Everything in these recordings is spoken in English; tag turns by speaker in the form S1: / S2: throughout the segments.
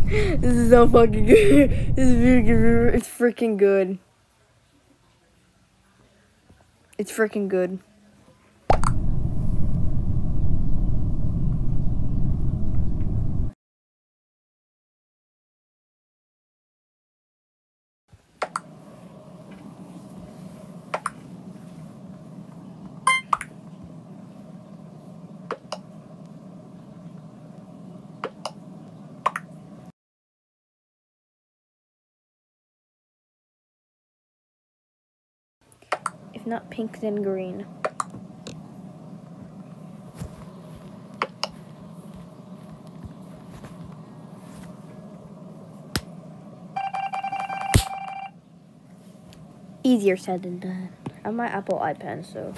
S1: This is so fucking good. This is really good. It's freaking good. It's freaking good. If not pink, then green. Easier said than done. I have my Apple iPad, so.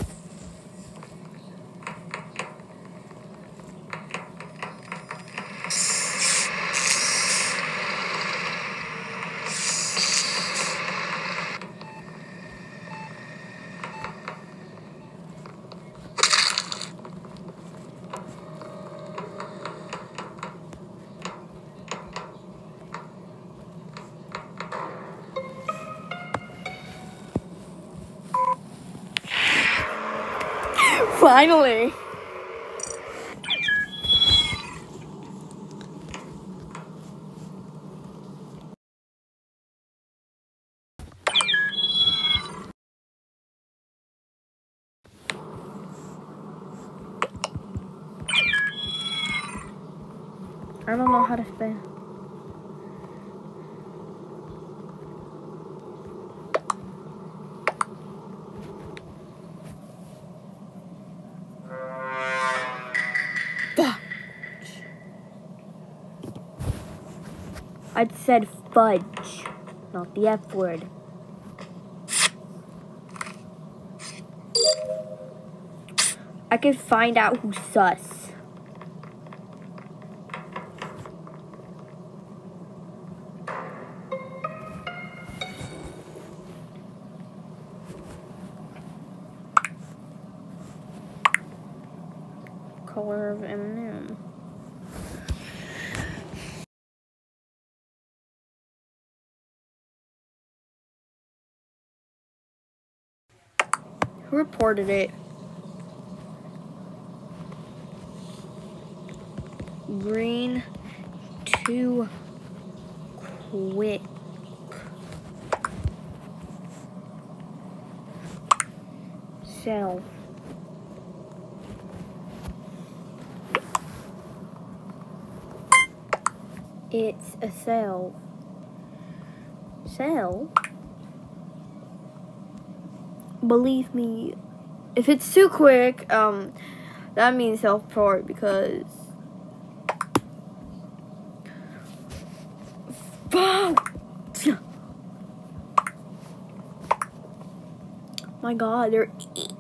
S1: Finally! I don't know how to spell. I said fudge, not the F word. I could find out who's sus. Color of M&M. Who reported it? Green too quick. Cell. It's a cell. Cell? Believe me, if it's too quick, that means self-report because my god, they're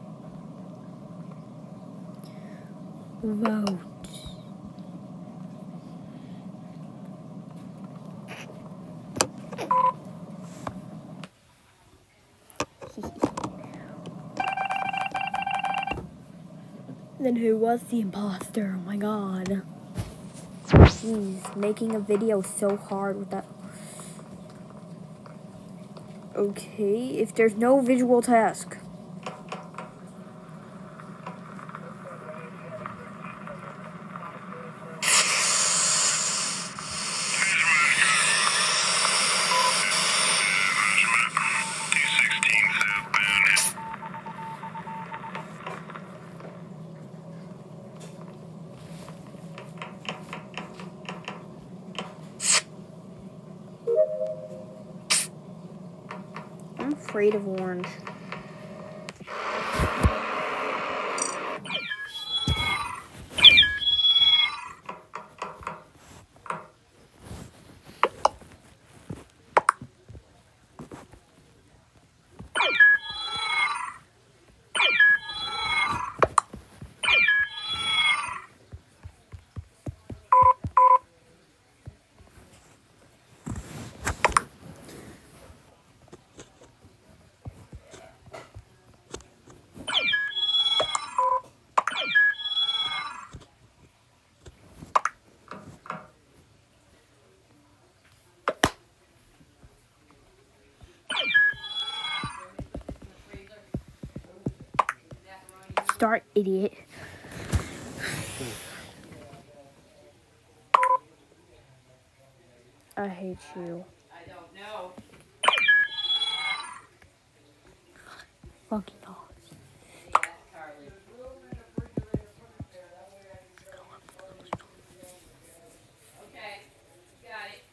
S1: vote. Then who was the imposter? Oh my god. Jeez, making a video so hard with that. Okay, if there's no visual task. I'm afraid of orange. start, idiot. I hate you.
S2: I don't know.
S1: Fucking dogs.
S2: Maybe ask Carly. Okay, got it.